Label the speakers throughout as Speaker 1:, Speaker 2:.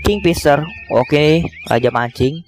Speaker 1: Kingfisher. Oke, raja mancing.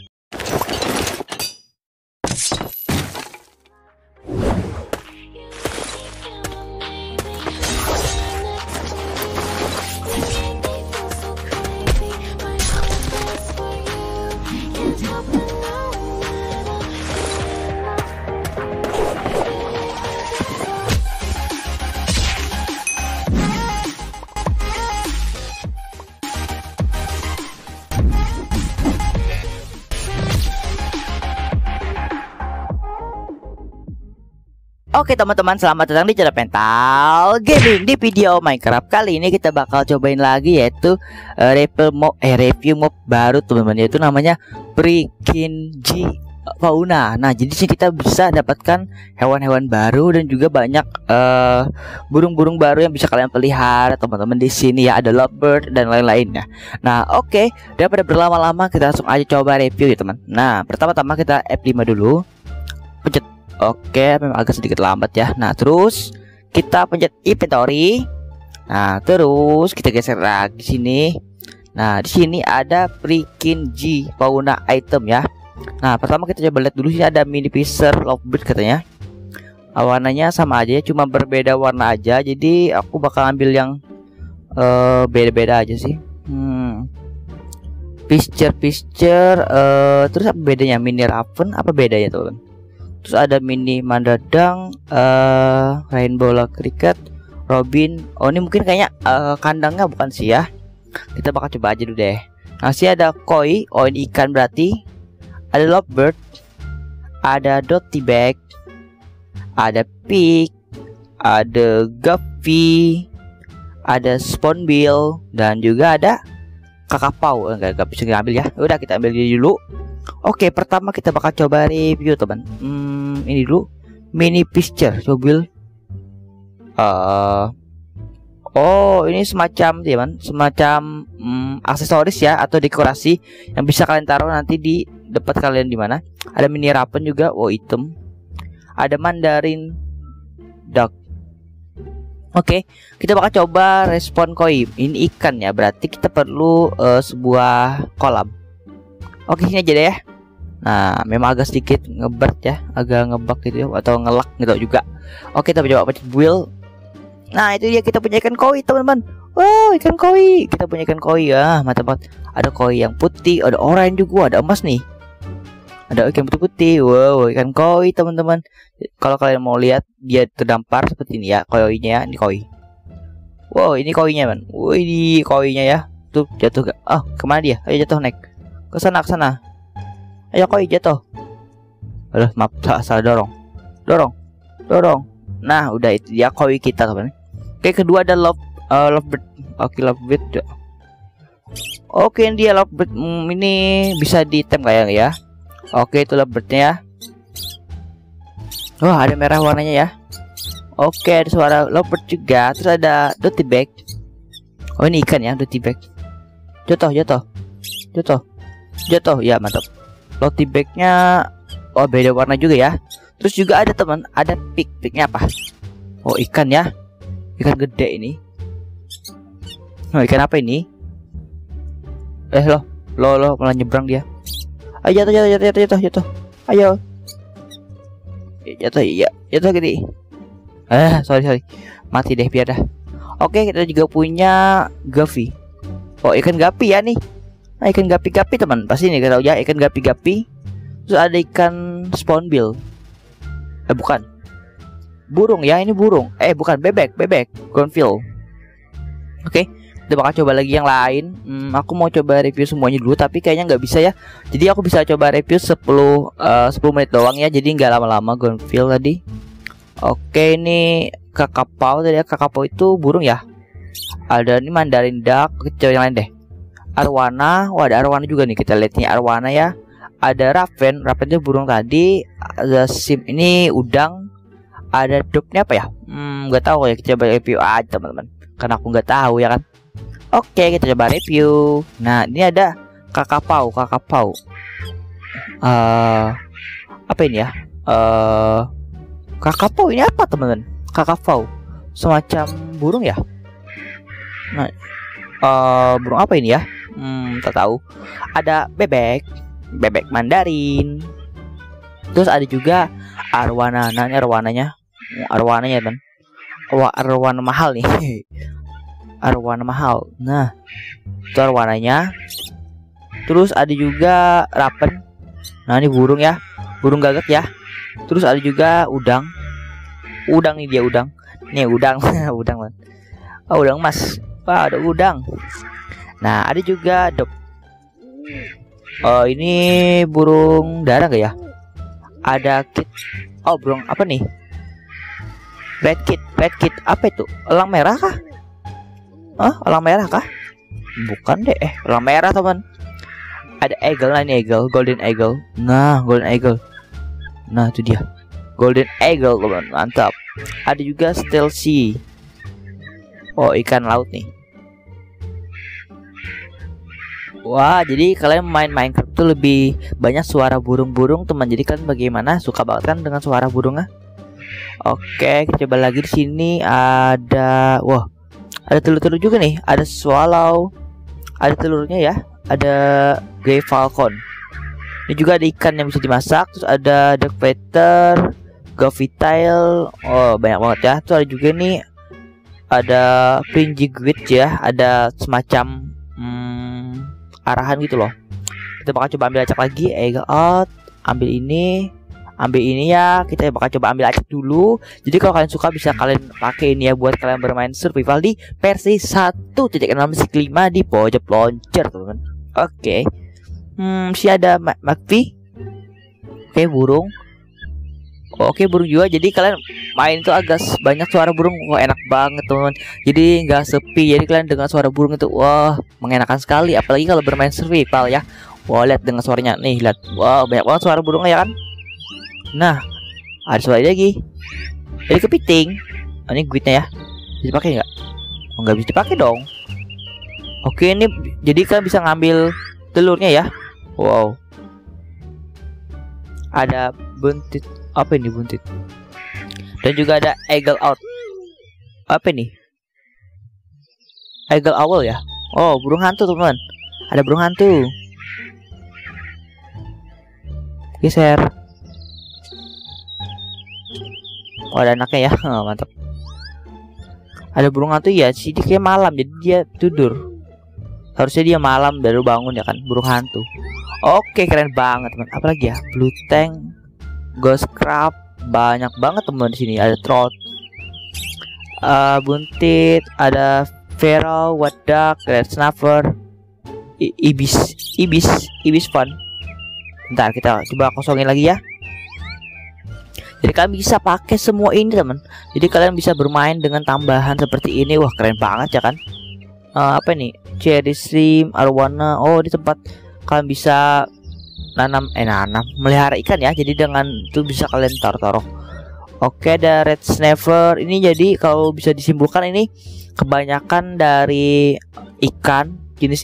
Speaker 1: Oke teman-teman, selamat datang di channel Pental Gaming. Di video Minecraft kali ini kita bakal cobain lagi, yaitu review mob baru teman-teman, yaitu namanya Brikinji Fauna. Nah, jadi sih kita bisa dapatkan hewan-hewan baru dan juga banyak burung-burung baru yang bisa kalian pelihara teman-teman di sini ya. Ada lovebird dan lain-lainnya. Nah, oke, daripada berlama-lama kita langsung aja coba review ya teman. Nah, pertama-tama kita F5 dulu. Pencet. Oke, memang agak sedikit lambat ya. Nah, terus kita pencet inventory. Nah, terus kita geser lagi sini. Nah, di sini ada Brikinji Fauna item ya. Nah, pertama kita coba lihat dulu, sini ada mini fisher lovebird katanya. Warnanya sama aja, cuma berbeda warna aja. Jadi aku bakal ambil yang beda-beda aja sih. Fisher terus apa bedanya? Mini raven apa bedanya tuh? Terus ada mini mandadang, rainbow cricket, robin. Oh, ini mungkin kayaknya kandangnya bukan sih ya. Kita bakal coba aja dulu deh. Nah, sih ada koi. Oh, ini ikan berarti. Ada lovebird, ada dotty bag, ada pig, ada guppy, ada spoonbill, dan juga ada kakapau. Enggak bisa ngambil ya. Udah, kita ambil dulu. Oke, pertama kita bakal coba review teman. Ini dulu mini fisher mobil. Oh, ini semacam teman, semacam aksesoris ya, atau dekorasi yang bisa kalian taruh nanti di depan kalian di mana. Ada mini raven juga, oh item. Ada mandarin duck. Oke, kita bakal coba respon koi. Ini ikan ya, berarti kita perlu sebuah kolam. Oke, sini aja deh ya. Nah, memang agak sedikit ngebert ya, agak ngebug gitu ya, atau ngelak gitu juga. Oke, kita coba pencet build. Nah, itu dia, kita punya ikan koi teman-teman. Wow, ikan koi. Kita punya ikan koi ya, mantap banget. Ada koi yang putih, ada oranye juga, ada emas nih. Ada ikan putih-putih. Wow, ikan koi teman-teman. Kalau kalian mau lihat, dia terdampar seperti ini ya, koinya ya. Ini koi. Wow, ini koinya man. Wih, ini koinya ya. Tuh, jatuh gak? Oh, kemana dia? Ayo jatuh, naik. Ke sana, ke sana. Ayo koi jatuh. Aduh, maaf, salah dorong. Nah, udah, itu dia koi kita teman. Oke, kedua ada lovebird. Oke, lovebird. Oke, ini dia lovebird. Ini bisa di tem kayak ya. Oke, itu lovebirdnya ya. Wah, ada merah warnanya ya. Oke, ada suara lovebird juga. Terus ada dotty bag. Oh, ini ikan ya, dotty bag. Jatuh. Ya, mantap. Dotty bagnya, oh beda warna juga ya. Terus juga ada teman, ada pignya apa? Oh, ikan ya, ikan gede ini. Oh, ikan apa ini? Loh, malah nyebrang dia. Ayo jatuh. Ayo. Jatuh, iya, jatuh gede. Sorry. Mati deh, biar dah. Oke, kita juga punya guppy. Oh, ikan guppy ya nih. Nah, ikan gapi-gapi teman, pasti nih kita tahu ya, ikan gapi-gapi. Terus ada ikan spoonbill. Bukan. Burung ya, ini burung. Bukan, bebek, groundfield. Oke, kita bakal coba lagi yang lain. Aku mau coba review semuanya dulu, tapi kayaknya nggak bisa ya. Jadi aku bisa coba review 10 menit doang ya, jadi nggak lama-lama groundfield tadi. Oke, ini kakapau tadi ya, kakapau itu burung ya. Ada ini mandarin duck, coba yang lain deh. Arwana, ada arwana juga nih, kita lihat nih arwana ya. Ada raven itu burung tadi. Ada sim, ini udang. Ada dognya apa ya? Nggak tahu ya, kita coba review aja teman-teman, karena aku nggak tahu ya kan. Oke, kita coba review. Nah, ini ada kakapau. Apa ini ya? Kakapau ini apa teman-teman? Kakapau semacam burung ya. Nah, burung apa ini ya? Tak tahu. Ada bebek Mandarin. Terus ada juga arwana. Nah, ini arwananya kan. Wah, arwana mahal nih. Arwana mahal. Nah, itu arwananya. Terus ada juga rapen. Nah, ini burung ya. Burung gagak ya. Terus ada juga udang. Udang nih dia udang. Nih udang. Udang man. Oh, udang mas. Wah, ada udang. Nah, ada juga dop. Oh, ini burung darah gak ya? Ada kit. Oh, burung apa nih? Red kit. Apa itu? Elang merah kah? Elang merah kah? Bukan deh. Elang merah teman. Ada eagle. Nah, ini eagle, golden eagle. Nah, golden eagle. Nah, itu dia. Golden eagle teman. Mantap. Ada juga stealthy. Oh, ikan laut nih. Wah, jadi kalian main Minecraft tuh lebih banyak suara burung-burung teman. Jadi kalian bagaimana? Suka banget kan dengan suara burungnya? Oke, kita coba lagi di sini ada, wah, ada telur-telur juga nih. Ada swallow, ada telurnya ya. Ada grey falcon. Ini juga ada ikan yang bisa dimasak. Terus ada duck feather, govitail. Oh, banyak banget ya. Terus ada juga nih, ada pringiguit ya. Ada semacam arahan gitu loh. Kita bakal coba ambil acak lagi. Eagle out. Ambil ini ya. Kita bakal coba ambil acak dulu. Jadi kalau kalian suka bisa kalian pakai ini ya buat kalian bermain survival di versi 1.6.5 di pojok launcher teman. Oke. Si ada McPhee. Oke, burung. Oke, burung juga. Jadi kalian main itu agak banyak suara burung. Wah, enak banget teman. Jadi nggak sepi. Jadi kalian dengar suara burung itu, wah, mengenakan sekali. Apalagi kalau bermain survival ya. Wah, lihat dengan suaranya. Nih, lihat. Wah, banyak banget suara burungnya ya kan. Nah, ada suara lagi. Jadi kepiting. Ini guitnya ya. Bisa dipakai nggak? Oh, nggak bisa dipakai dong. Oke, ini jadi kalian bisa ngambil telurnya ya. Wow. Ada buntit. Apa ini buntit? Dan juga ada eagle out. Apa ini? Eagle owl ya. Oh, burung hantu teman. Ada burung hantu. Geser. Oh, ada anaknya ya. Oh, mantap. Ada burung hantu ya. Sih kayak malam jadi dia tidur. Harusnya dia malam baru bangun ya kan. Burung hantu. Oke, keren banget teman. Apalagi ya? Blue tank, ghost crab, banyak banget teman di sini. Ada trout, buntit, ada feral, white duck, red snapper, ibis fun. Bentar, kita coba kosongin lagi ya. Jadi kalian bisa pakai semua ini teman. Jadi kalian bisa bermain dengan tambahan seperti ini. Wah, keren banget ya kan. Apa nih? Cherry shrimp, arwana. Oh, di tempat kalian bisa nanam melihara ikan ya. Jadi dengan itu bisa kalian taruh. Oke, ada red snapper. Ini jadi kalau bisa disimpulkan ini kebanyakan dari ikan, jenis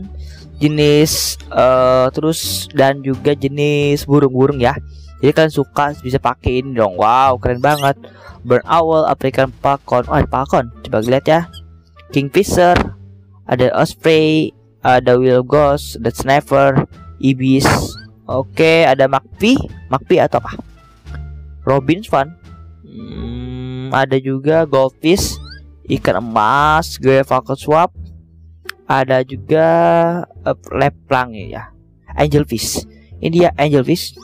Speaker 1: terus dan juga jenis burung-burung ya. Jadi kalian suka bisa pakai ini dong. Wow, keren banget. Burn owl, African falcon. Oh, ada falcon. Coba lihat ya. Kingfisher, ada osprey, ada wheel ghost, ada snapper, ibis. Oke, ada McPhee atau apa? Robin's fun. Ada juga goldfish, ikan emas, grey falcon swap. Ada juga leplang ya. Angelfish. Ini dia angelfish.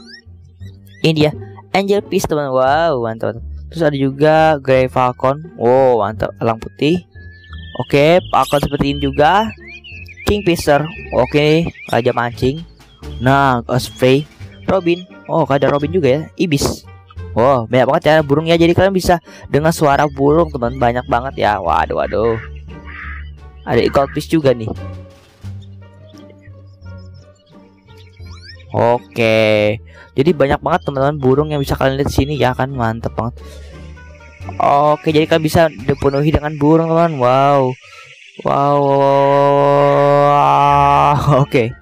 Speaker 1: Teman. Wow, mantap. Terus ada juga grey falcon. Wow, mantap. Elang putih. Oke, falcon seperti ini juga. Kingfisher. Oke, raja mancing. Nah, osprey, robin. Oh, ada robin juga ya. Ibis. Wow, banyak banget ya burungnya. Jadi kalian bisa dengar suara burung teman, banyak banget ya. Waduh. Ada goldfish juga nih. Oke, jadi banyak banget teman-teman burung yang bisa kalian lihat di sini ya kan, mantep banget. Oke, jadi kalian bisa dipenuhi dengan burung teman. Wow. Oke.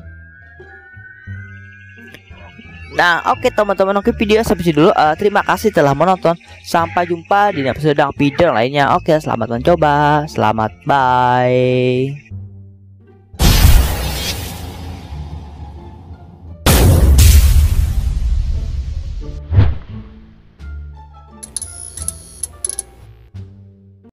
Speaker 1: Nah, oke teman-teman, oke video sampai sini dulu. Terima kasih telah menonton. Sampai jumpa di episode video lainnya. Oke, selamat mencoba. Selamat bye.